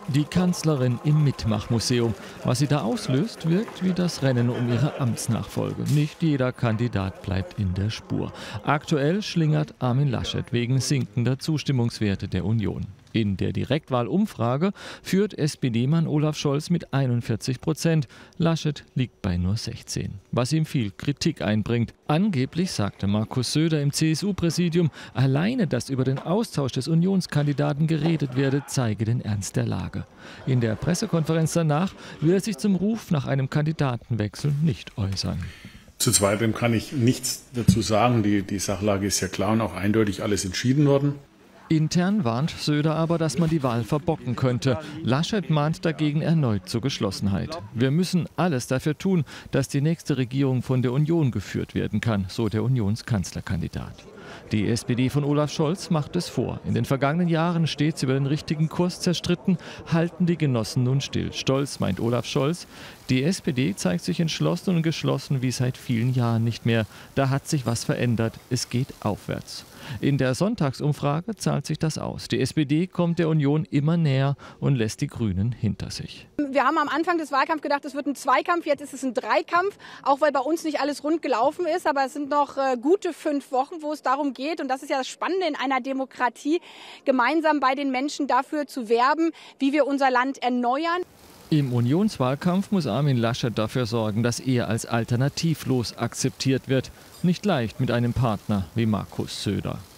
Die Kanzlerin im Mitmachmuseum. Was sie da auslöst, wirkt wie das Rennen um ihre Amtsnachfolge. Nicht jeder Kandidat bleibt in der Spur. Aktuell schlingert Armin Laschet wegen sinkender Zustimmungswerte der Union. In der Direktwahlumfrage führt SPD-Mann Olaf Scholz mit 41%. Laschet liegt bei nur 16%, was ihm viel Kritik einbringt. Angeblich sagte Markus Söder im CSU-Präsidium, alleine, dass über den Austausch des Unionskandidaten geredet werde, zeige den Ernst der Lage. In der Pressekonferenz danach will er sich zum Ruf nach einem Kandidatenwechsel nicht äußern. Zu zweiterem kann ich nichts dazu sagen. Die Sachlage ist ja klar und auch eindeutig alles entschieden worden. Intern warnt Söder aber, dass man die Wahl verbocken könnte. Laschet mahnt dagegen erneut zur Geschlossenheit. Wir müssen alles dafür tun, dass die nächste Regierung von der Union geführt werden kann, so der Unionskanzlerkandidat. Die SPD von Olaf Scholz macht es vor. In den vergangenen Jahren stets über den richtigen Kurs zerstritten, halten die Genossen nun still. Stolz, meint Olaf Scholz. Die SPD zeigt sich entschlossen und geschlossen wie seit vielen Jahren nicht mehr. Da hat sich was verändert. Es geht aufwärts. In der Sonntagsumfrage zahlt sich das aus. Die SPD kommt der Union immer näher und lässt die Grünen hinter sich. Wir haben am Anfang des Wahlkampfs gedacht, es wird ein Zweikampf, jetzt ist es ein Dreikampf, auch weil bei uns nicht alles rund gelaufen ist. Aber es sind noch gute 5 Wochen, wo es darum geht, und das ist ja das Spannende in einer Demokratie, gemeinsam bei den Menschen dafür zu werben, wie wir unser Land erneuern. Im Unionswahlkampf muss Armin Laschet dafür sorgen, dass er als alternativlos akzeptiert wird. Nicht leicht mit einem Partner wie Markus Söder.